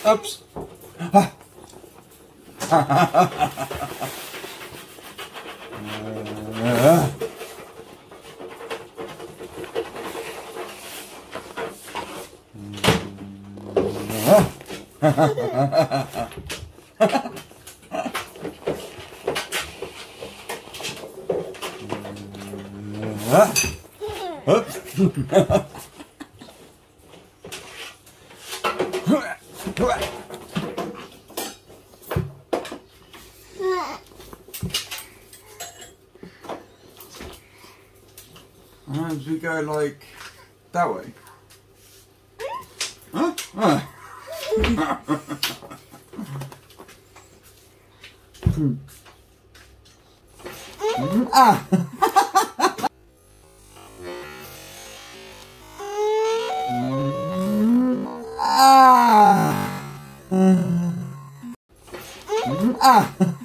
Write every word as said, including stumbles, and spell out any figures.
Oops. Ah. Oops. As we go like that way. Huh? Ah. Ah. Ah. Ah.